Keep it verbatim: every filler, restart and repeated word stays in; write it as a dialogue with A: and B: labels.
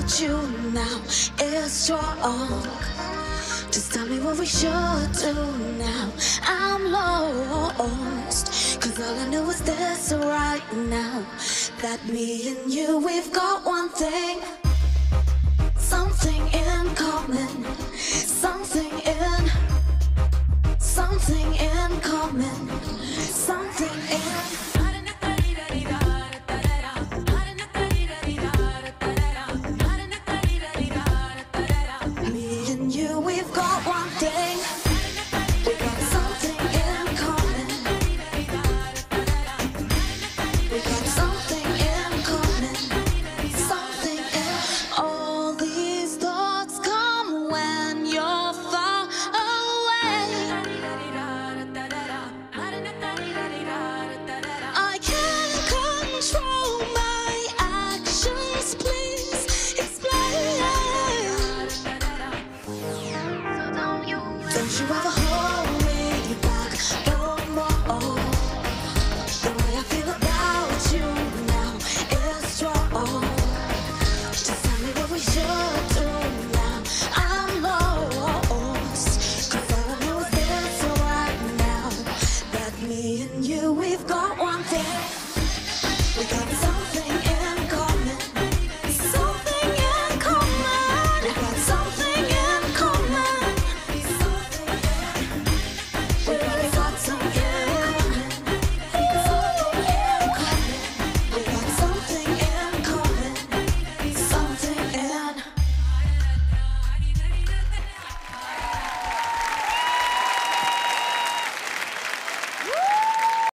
A: about you now is strong. Just tell me what we should do now. I'm lost, cause all I know is this right now, that me and you, we've got one thing, something in common, something in, something in common, something in. Me and you, we've got one thing, we got something in common, we got something in common, something in. All these thoughts come when you're far away. I can't control my actions, please explain. Don't you ever hold